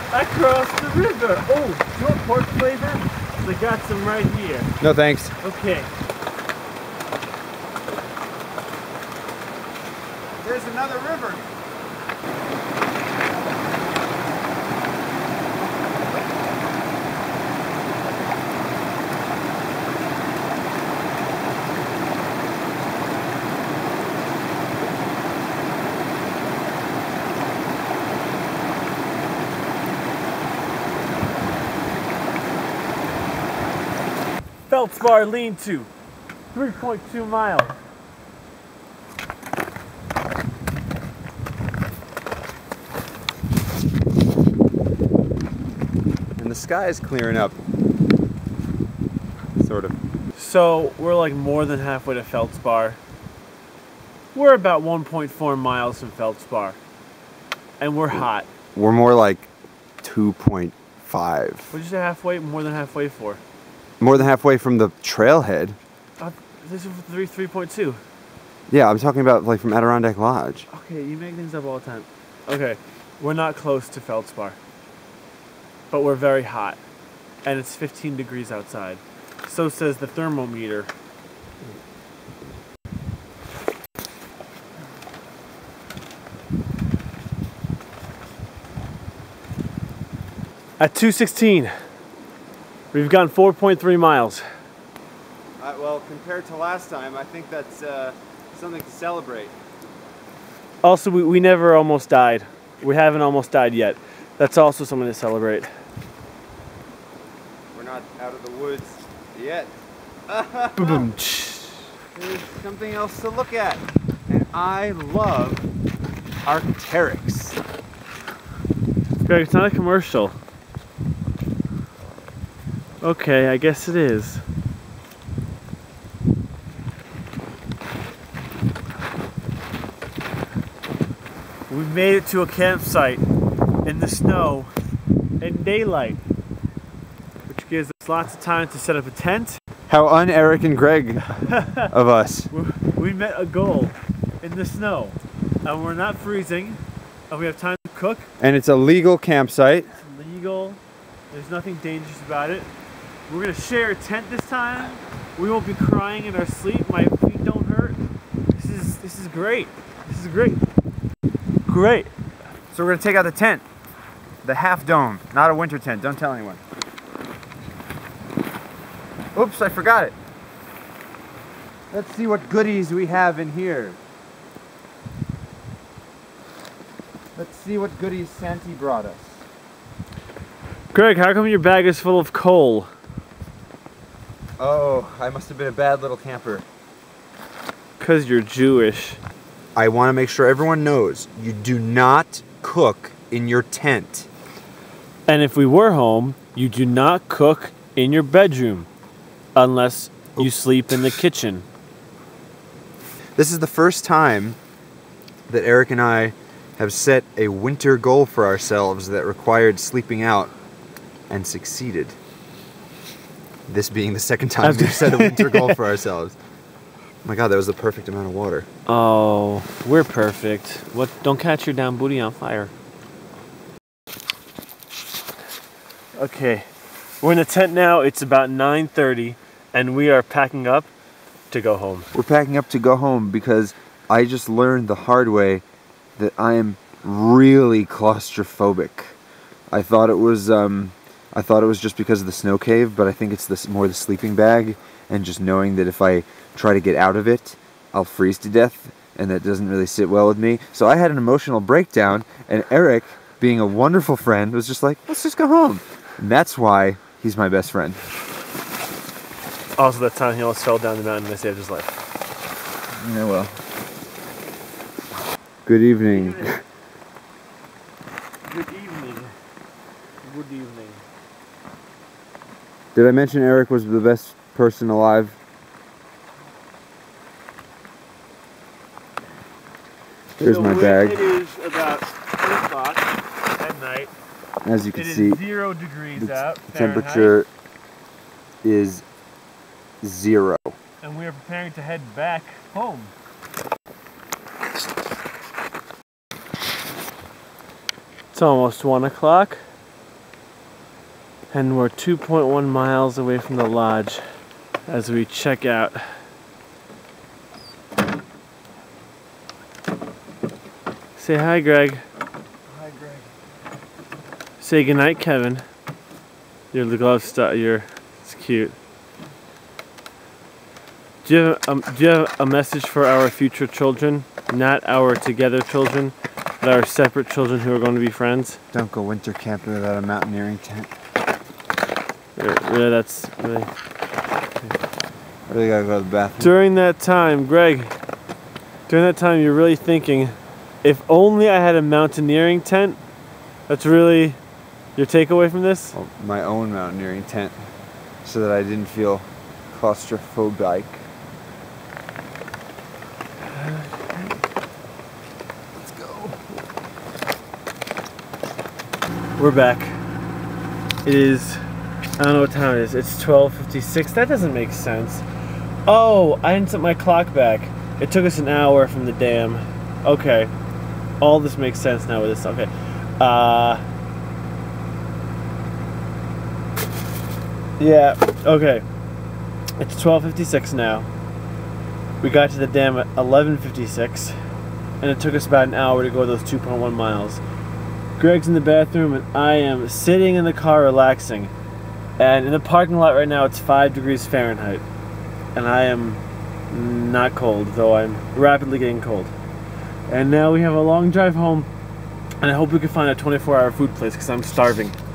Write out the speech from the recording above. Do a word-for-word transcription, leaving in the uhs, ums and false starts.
across the river. Oh, do you want pork flavor? I got some right here. No thanks. Okay. There's another river. Feldspar lean-to, three point two miles. And the sky is clearing up. Sort of. So we're like more than halfway to Feldspar. We're about one point four miles from Feldspar. And we're hot. We're more like two point five. What'd you say halfway? More than halfway for? More than halfway from the trailhead. Uh, this is three, three point two. Yeah, I'm talking about like from Adirondack Lodge. Okay, you make things up all the time. Okay, we're not close to Feldspar. But we're very hot. And it's fifteen degrees outside. So says the thermometer. At two sixteen, we've gone four point three miles. Uh, well, compared to last time, I think that's uh, something to celebrate. Also, we, we never almost died. We haven't almost died yet. That's also something to celebrate. We're not out of the woods yet. There's something else to look at. And I love Arcteryx. Greg, it's not a commercial. Okay, I guess it is. We made it to a campsite in the snow in daylight, which gives us lots of time to set up a tent. How un-Eric and Greg of us. We met a goal in the snow, and we're not freezing, and we have time to cook. And it's a legal campsite. It's legal. There's nothing dangerous about it. We're gonna share a tent this time. We won't be crying in our sleep. My feet don't hurt. This is this is great. This is great. Great. So we're gonna take out the tent. The half dome, not a winter tent. Don't tell anyone. Oops, I forgot it. Let's see what goodies we have in here. Let's see what goodies Santi brought us. Greg, how come your bag is full of coal? Oh, I must have been a bad little camper. 'Cause you're Jewish. I want to make sure everyone knows you do not cook in your tent. And if we were home, you do not cook in your bedroom unless you sleep in the kitchen. This is the first time that Eric and I have set a winter goal for ourselves that required sleeping out and succeeded. This being the second time we've set a winter goal for ourselves. Oh my god, that was the perfect amount of water. Oh, we're perfect. What? Don't catch your down booty on fire. Okay, we're in the tent now. It's about nine thirty, and we are packing up to go home. We're packing up to go home because I just learned the hard way that I am really claustrophobic. I thought it was um, I thought it was just because of the snow cave, but I think it's this more the sleeping bag and just knowing that if I try to get out of it, I'll freeze to death, and that doesn't really sit well with me. So I had an emotional breakdown, and Eric, being a wonderful friend, was just like, let's just go home. And that's why he's my best friend. Also, that time he almost fell down the mountain and I saved his life. Yeah, well. Good evening. Good evening. Good evening. Good evening. Did I mention Eric was the best person alive? Here's my bag. It is about two o'clock at night. As you can it see, is zero degrees the out. temperature is zero. And we are preparing to head back home. It's almost one o'clock. And we're two point one miles away from the lodge as we check out. Say hi, Greg. Hi, Greg. Say goodnight, Kevin. Your glove stuff, your, it's cute. Do you, have, um, do you have a message for our future children? Not our together children, but our separate children who are going to be friends? Don't go winter camping without a mountaineering tent. Yeah, that's really... I really gotta go to the bathroom. During that time, Greg, during that time you're really thinking, if only I had a mountaineering tent. That's really your takeaway from this? Well, my own mountaineering tent, so that I didn't feel claustrophobic. Let's go. We're back. It is, I don't know what time it is. It's twelve fifty-six. That doesn't make sense. Oh, I didn't set my clock back. It took us an hour from the dam. Okay. All this makes sense now with this. Okay. Uh... Yeah, okay. It's twelve fifty-six now. We got to the dam at eleven fifty-six, and it took us about an hour to go those two point one miles. Greg's in the bathroom, and I am sitting in the car relaxing. And in the parking lot right now, it's five degrees Fahrenheit. And I am not cold, though I'm rapidly getting cold. And now we have a long drive home, and I hope we can find a twenty-four hour food place, because I'm starving.